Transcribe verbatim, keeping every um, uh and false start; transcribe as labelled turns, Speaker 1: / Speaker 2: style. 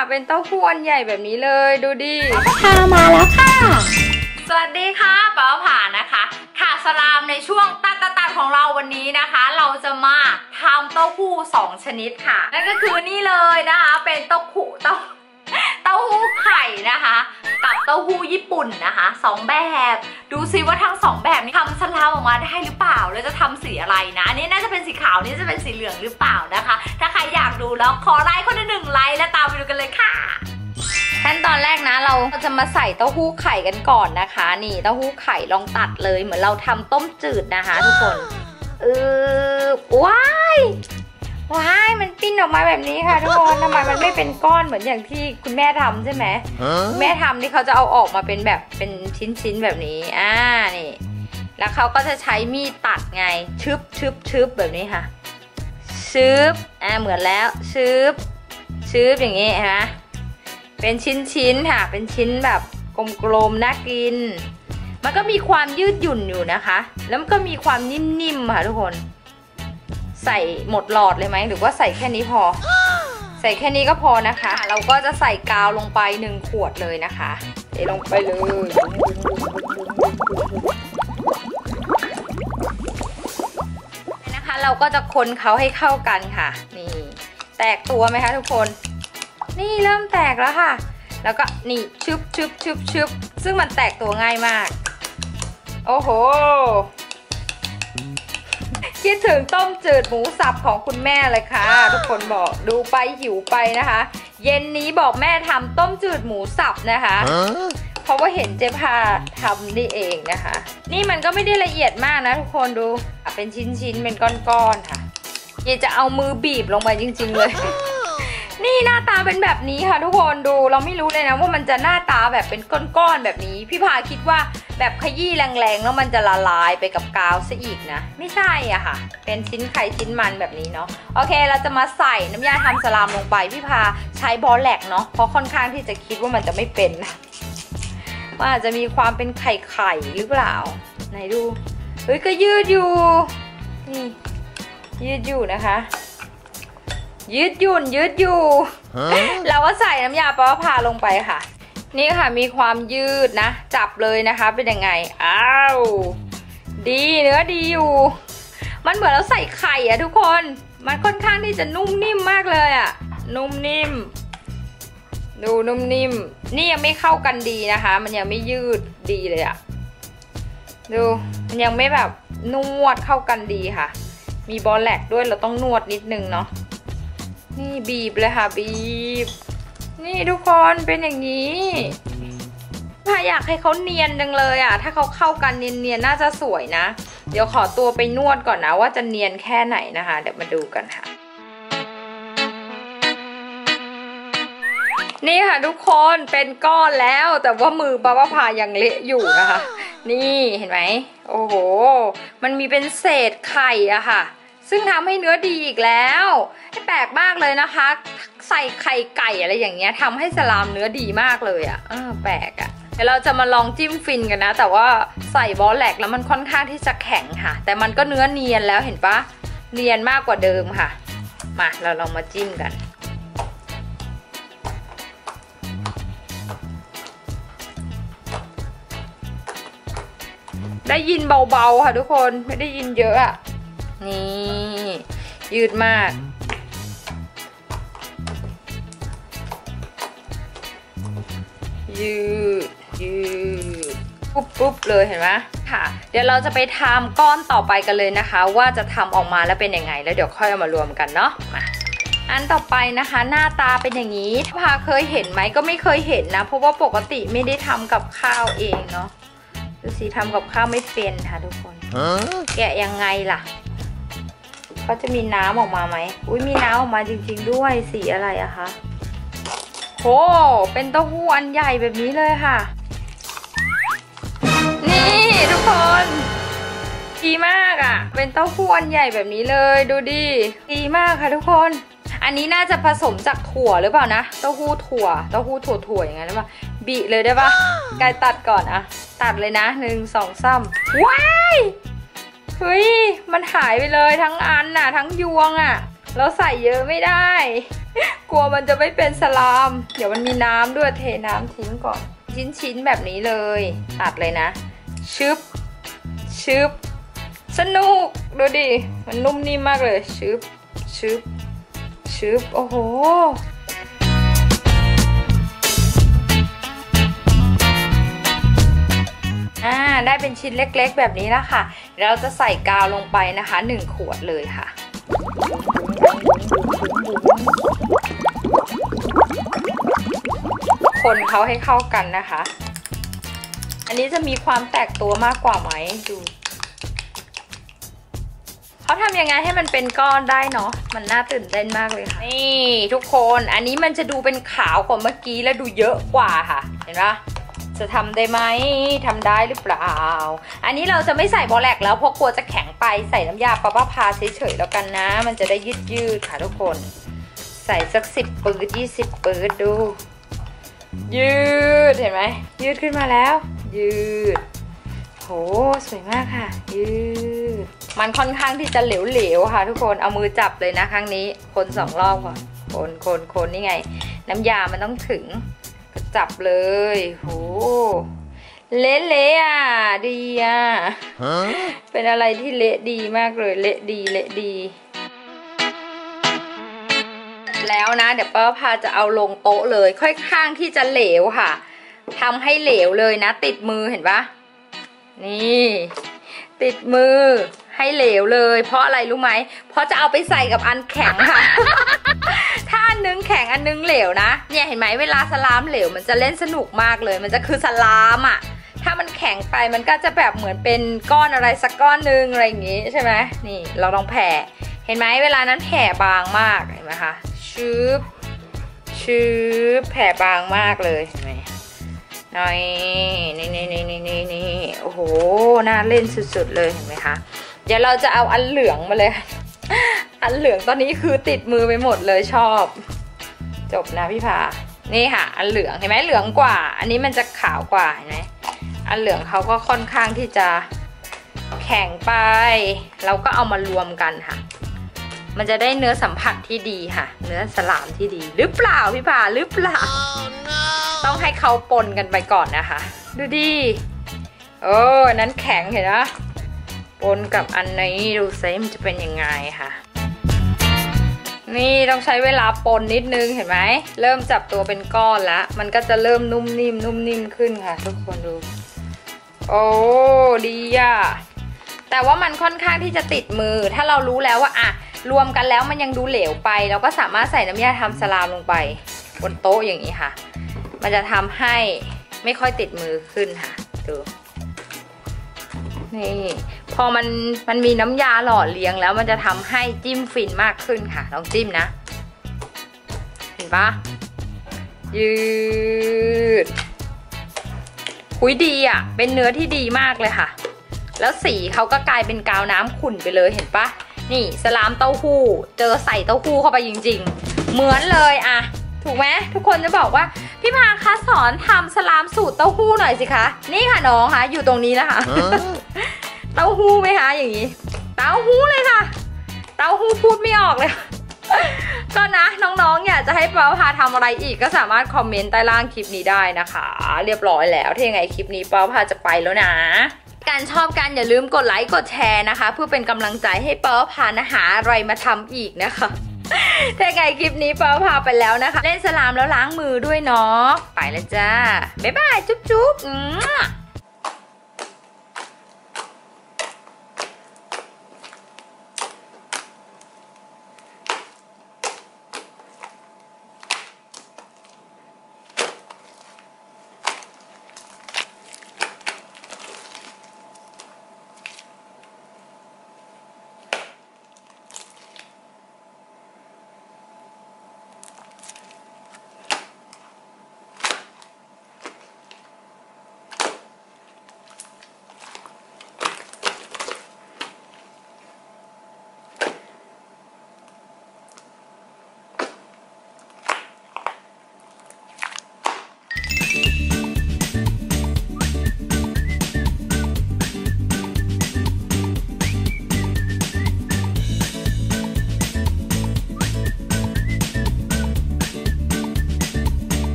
Speaker 1: เป็นเต้าหู้อันใหญ่แบบนี้เลยดูดิ
Speaker 2: พามาแล้วค่ะ
Speaker 1: สวัสดีค่ะป้าผ่านะคะค่ะสลามในช่วงตัดตัดของเราวันนี้นะคะเราจะมาทำเต้าหู้สองชนิดค่ะนั่นก็คือนี่เลยนะคะเป็นเต้าหู้เต้าเต้าหู้ไข่นะคะกับเต้าหู้ญี่ปุ่นนะคะสองแบบดูซิว่าทั้งสองแบบนี้ทำสลามออกมาได้หรือเปล่าแล้วจะทำสีอะไรนะอันนี้น่าจะเป็นสีขาวนี่จะเป็นสีเหลืองหรือเปล่านะคะถ้าใครอยากดูแล้วขอไลค์คนละหนึ่งไลค์และตามไปดูกันเลยค่ะขั้นตอนแรกนะเราจะมาใส่เต้าหู้ไข่กันก่อนนะคะนี่เต้าหู้ไข่ลองตัดเลยเหมือนเราทำต้มจืดนะคะทุกคนเออว้ายว้ายมันปิ้นออกมาแบบนี้ค่ะทุกคนทำไมมันไม่เป็นก้อนเหมือนอย่างที่คุณแม่ทำใช่ไหมคุณแม่ทำที่เขาจะเอาออกมาเป็นแบบเป็นชิ้นๆแบบนี้อ่านี่แล้วเขาก็จะใช้มีดตัดไงชึบชึบชึบแบบนี้ค่ะชึบอ่าเหมือนแล้วชึบชึบอย่างนี้ฮะเป็นชิ้นๆค่ะเป็นชิ้นแบบกลมๆน่ากินมันก็มีความยืดหยุ่นอยู่นะคะแล้วมันก็มีความนิ่มๆค่ะทุกคนใส่หมดหลอดเลยไหมหรือว่าใส่แค่นี้พอใส่แค่นี้ก็พอนะคะเราก็จะใส่กาวลงไปหนึ่งขวดเลยนะคะเทลงไปเลยนะคะเราก็จะคนเขาให้เข้ากันค่ะนี่แตกตัวไหมคะทุกคนนี่เริ่มแตกแล้วค่ะแล้วก็นี่ชึบชึบชึบชึบซึ่งมันแตกตัวง่ายมากโอ้โหคิดถึงต้มจืดหมูสับของคุณแม่เลยค่ะทุกคนบอกดูไปหิวไปนะคะเย็นนี้บอกแม่ทำต้มจืดหมูสับนะคะเพราะว่าเห็นเจ๊พาทำนี่เองนะคะนี่มันก็ไม่ได้ละเอียดมากนะทุกคนดูเป็นชิ้นๆเป็นก้อนๆค่ะเยจะเอามือบีบลงไปจริงๆเลยนี่หน้าตาเป็นแบบนี้ค่ะทุกคนดูเราไม่รู้เลยนะว่ามันจะหน้าตาแบบเป็นก้อนๆแบบนี้พี่พาคิดว่าแบบขยี้แรงๆแล้วมันจะละลายไปกับกาวซะอีกนะไม่ใช่อ่ะค่ะเป็นชิ้นไข่ชิ้นมันแบบนี้เนาะโอเคเราจะมาใส่น้ำยาทำสลามลงไปพี่พาใช้บอลแลกเนาะเพราะค่อนข้างที่จะคิดว่ามันจะไม่เป็นว่าอาจจะมีความเป็นไข่ไข่หรือเปล่าไหนดูเฮ้ยก็ยืดอยู่นี่ยืดอยู่นะคะยืดหยุ่นยืดอยู่ เราก็ใส่น้ำยาปลาพาลงไปค่ะนี่ค่ะมีความยืดนะจับเลยนะคะเป็นยังไงอ้าวดีเนื้อดีอยู่มันเหมือนเราใส่ไข่อะทุกคนมันค่อนข้างที่จะนุ่มนิ่มมากเลยอะนุ่มนิ่มดูนุ่มนิ่มนี่ยังไม่เข้ากันดีนะคะมันยังไม่ยืดดีเลยอะดูมันยังไม่แบบนวดเข้ากันดีค่ะมีบอลแลกด้วยเราต้องนวดนิดนึงเนาะนี่บีบเลยค่ะบีบนี่ทุกคนเป็นอย่างนี้ถ้าอยากให้เขาเนียนจังเลยอ่ะถ้าเขาเข้ากันเนียนๆน่าจะสวยนะเดี๋ยวขอตัวไปนวดก่อนนะว่าจะเนียนแค่ไหนนะคะเดี๋ยวมาดูกันค่ะนี่ค่ะทุกคนเป็นก้อนแล้วแต่ว่ามือป้าพายังเละอยู่นะคะนี่เห็นไหมโอ้โหมันมีเป็นเศษไข่อะค่ะซึ่งทำให้เนื้อดีอีกแล้วแปลกมากเลยนะคะใส่ไข่ไก่อะไรอย่างเงี้ยทำให้สลามเนื้อดีมากเลยอ่ะเออแปลกอ่ะเดี๋ยวเราจะมาลองจิ้มฟินกันนะแต่ว่าใส่บอลแลกแล้วมันค่อนข้างที่จะแข็งค่ะแต่มันก็เนื้อเนียนแล้วเห็นปะเนียนมากกว่าเดิมค่ะมาเราลองมาจิ้มกันได้ยินเบาๆค่ะทุกคนไม่ได้ยินเยอะอ่ะนี่ยืดมากยืดยืดปุ๊บปุ๊บเลยเห็นไหมค่ะเดี๋ยวเราจะไปทำก้อนต่อไปกันเลยนะคะว่าจะทำออกมาแล้วเป็นยังไงแล้วเดี๋ยวค่อยเอามารวมกันเนาะมาอันต่อไปนะคะหน้าตาเป็นอย่างนี้พาเคยเห็นไหมก็ไม่เคยเห็นนะเพราะว่าปกติไม่ได้ทำกับข้าวเองเนาะดูสิทำกับข้าวไม่เป็นค่ะทุกคนแกะยังไงล่ะเขาจะมีน้ำออกมาไหมอุ้ยมีน้ำออกมาจริงๆด้วยสีอะไรอะคะโหเป็นเต้าหู้อันใหญ่แบบนี้เลยค่ะนี่ทุกคนดีมากอะเป็นเต้าหู้อันใหญ่แบบนี้เลยดูดิดีมากค่ะทุกคนอันนี้น่าจะผสมจากถั่วหรือเปล่านะเต้าหู้ถั่วเต้าหู้ถั่วถั่วอย่างนั้นหรือเปล่าบีเลยได้ปะกายตัดก่อนอะตัดเลยนะหนึ่งสองสามว้ายเฮ้ยมันหายไปเลยทั้งอันน่ะทั้งยวงอ่ะเราใส่เยอะไม่ได้กลัวมันจะไม่เป็นสลามเดี๋ยวมันมีน้ำด้วยเทน้ำทิ้งก่อนชิ้นๆแบบนี้เลยตัดเลยนะชึบชึบสนุกดูดิมันนุ่มนิ่มมากเลยชึบชึบชึบโอ้โหอ่าได้เป็นชิ้นเล็กๆแบบนี้แล้วค่ะเราจะใส่กาวลงไปนะคะหนึ่งขวดเลยค่ะคนเขาให้เข้ากันนะคะอันนี้จะมีความแตกตัวมากกว่าไหมดูเขาทำยังไงให้มันเป็นก้อนได้เนาะมันน่าตื่นเต้นมากเลยค่ะนี่ทุกคนอันนี้มันจะดูเป็นขาวกว่าเมื่อกี้และดูเยอะกว่าค่ะเห็นปะจะทำได้ไหมทำได้หรือเปล่าอันนี้เราจะไม่ใส่บอแลกแล้วเพราะกลัวจะแข็งไปใส่น้ำยาปะป้าพาเฉยๆแล้วกันนะมันจะได้ยืดยืดค่ะทุกคนใส่สักสิบปืดยี่สิบปืดดูยืดเห็นไหมยืดขึ้นมาแล้วยืดโหสวยมากค่ะยืดมันค่อนข้างที่จะเหลวๆค่ะทุกคนเอามือจับเลยนะครั้งนี้คนสองรอบก่อนคนคนคนนี่ไงน้ำยามันต้องถึงจับเลยโหเละๆอ่ะดีอ่ะ huh? เป็นอะไรที่เละดีมากเลยเละดีเละดีแล้วนะเดี๋ยวป้าพาจะเอาลงโต๊ะเลยค่อยข้างที่จะเหลวค่ะทำให้เหลวเลยนะติดมือเห็นปะนี่ติดมือให้เหลวเลยเพราะอะไรรู้ไหมเพราะจะเอาไปใส่กับอันแข็งค่ะ ถ้าอันนึงแข็งอันนึงเหลวนะเนี่ยเห็นไหมเวลาสลามเหลวมันจะเล่นสนุกมากเลยมันจะคือสลามอ่ะถ้ามันแข็งไปมันก็จะแบบเหมือนเป็นก้อนอะไรสักก้อนนึงอะไรอย่างงี้ใช่ไหมนี่เราลองแผ่เห็นไหมเวลานั้นแผ่บางมากเห็นไหมคะชืบชืบแผ่บางมากเลยเห็นไหมน้อยนี่นี่นี่นี่นี่นี่โอ้โหน่าเล่นสุดๆเลยเห็นไหมคะเดี๋ยวเราจะเอาอันเหลืองมาเลยอันเหลืองตอนนี้คือติดมือไปหมดเลยชอบจบนะพี่พานี่ค่ะอันเหลืองเห็นไหมเหลืองกว่าอันนี้มันจะขาวกว่าเห็นไหมอันเหลืองเขาก็ค่อนข้างที่จะแข็งไปเราก็เอามารวมกันค่ะมันจะได้เนื้อสัมผัสที่ดีค่ะเนื้อสลามที่ดีหรือเปล่าพี่พาหรือเปล่า oh, no. ต้องให้เขาปนกันไปก่อนนะคะดูดิโอ้นั้นแข็งเห็นไหมปนกับอันนี้ดูซิมันจะเป็นยังไงค่ะนี่ต้องใช้เวลาปนนิดนึงเห็นไหมเริ่มจับตัวเป็นก้อนแล้วมันก็จะเริ่มนุ่มนิ่มนุ่มนิ่มขึ้นค่ะทุกคนดูโอ้ดีอ่ะแต่ว่ามันค่อนข้างที่จะติดมือถ้าเรารู้แล้วว่าอ่ะรวมกันแล้วมันยังดูเหลวไปเราก็สามารถใส่น้ำยาทำสลามลงไปบนโต๊ะอย่างนี้ค่ะมันจะทำให้ไม่ค่อยติดมือขึ้นค่ะดูนี่พอมันมันมีน้ำยาหล่อเลี้ยงแล้วมันจะทำให้จิ้มฟินมากขึ้นค่ะลองจิ้มนะเห็นปะยืดหุยดีอ่ะเป็นเนื้อที่ดีมากเลยค่ะแล้วสีเขาก็กลายเป็นกาวน้ำขุ่นไปเลยเห็นปะนี่สลามเต้าหู้เจอใส่เต้าหู้เข้าไปจริงๆเหมือนเลยอะถูกไหมทุกคนจะบอกว่าพี่พาคะสอนทำสลามสูตรเต้าหู้หน่อยสิคะนี่ค่ะน้องคะอยู่ตรงนี้แล้วค่ะ เต้าหู้ไหมคะอย่างนี้เต้าหู้เลยค่ะเต้าหู้พูดไม่ออกเลย ก็นะน้องๆอยากจะให้ป้าพาทำอะไรอีกก็สามารถคอมเมนต์ใต้ล่างคลิปนี้ได้นะคะเรียบร้อยแล้วถ้ายังไงคลิปนี้ป้าพาจะไปแล้วนะการชอบกันอย่าลืมกดไลค์กดแชร์นะคะเพื่อเป็นกำลังใจให้ป้าพานะหาอะไรมาทำอีกนะคะถ้าไงคลิปนี้ป้าพาไปแล้วนะคะเล่นสลามแล้วล้างมือด้วยเนาะไปแล้วจ้าบ๊ายบายจุ๊บจุ๊บ